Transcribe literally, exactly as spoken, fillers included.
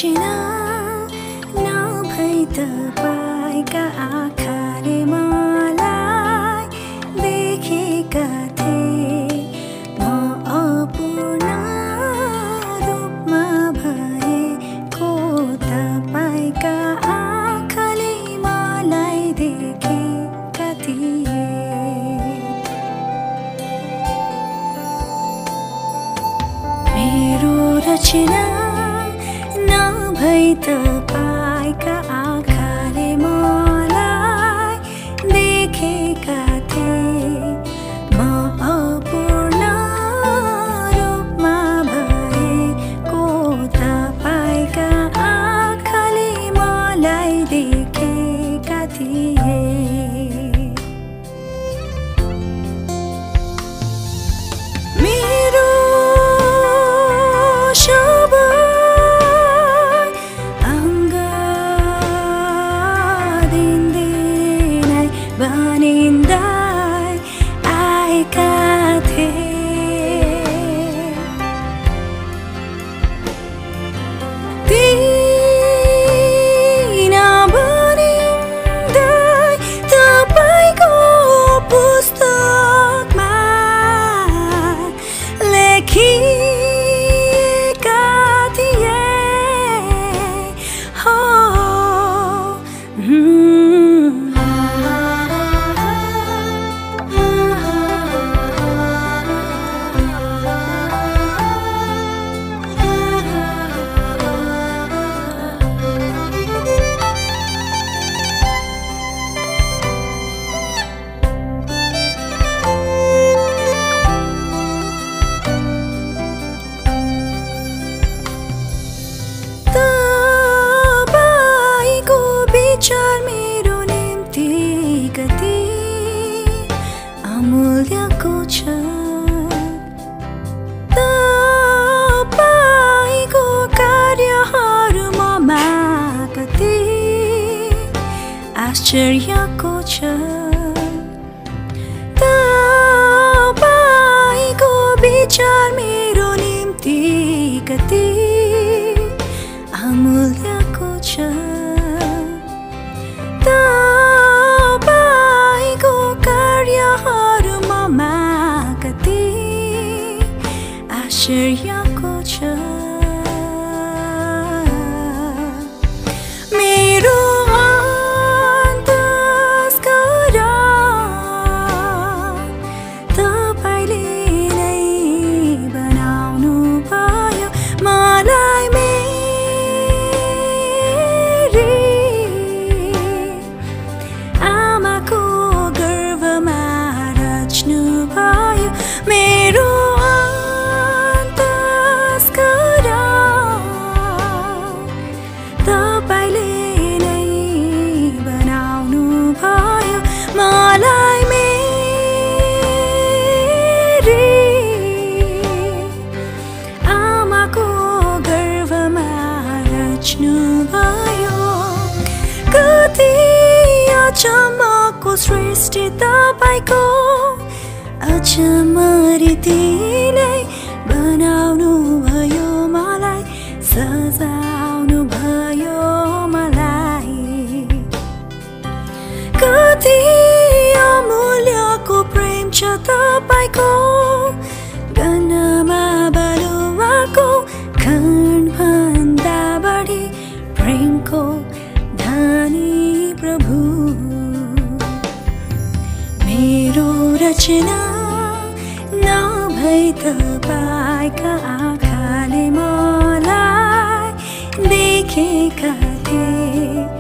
रचना नभई तपाईका आँखाले मलाई देखेका थिए म अपूर्ण रूपमा भएको तपाईका आँखाले मलाई देखेका थिए मेरो रचना नभई तपाईका आँखाले मलाई देखेका थिए म अपूर्ण रूपमा भएको तपाईका आँखाले मलाई देखेका थिए मेरो बनिँदै आएका थिए दिन बनिँदै तपाईको पुस्तकमा लेखिएका थिए हो विचार मेरो निम्ति कति अमूल्यको छ तपाईको कार्यहरू ममा कति आश्चर्यको छ तपाईको विचार मेरो निम्ति कति अमूल्यको छ तपाईको कार्यहरू ममा कति आश्चर्यको छ मेरो अन्तस्करण तपाईले नै बनाउनु भयो मलाई मेरो अन्तस्करण तपाईले नै बनाउनु भयो मलाई मेरी आमाको गर्भमा रच्नु भयो कति अचम्मको सृष्टि तपाईको अचम्मरीतिले बनाउनु भयो मलाई सजाउनु भयो मलाई कति अमूल्यको प्रेम छ तपाईको गन्नमा बलुवाको खण्डभन्दा बढी प्रेमको धनी प्रभु मेरो रचना नभई तपाईका आँखाले मलाई देखेका थिए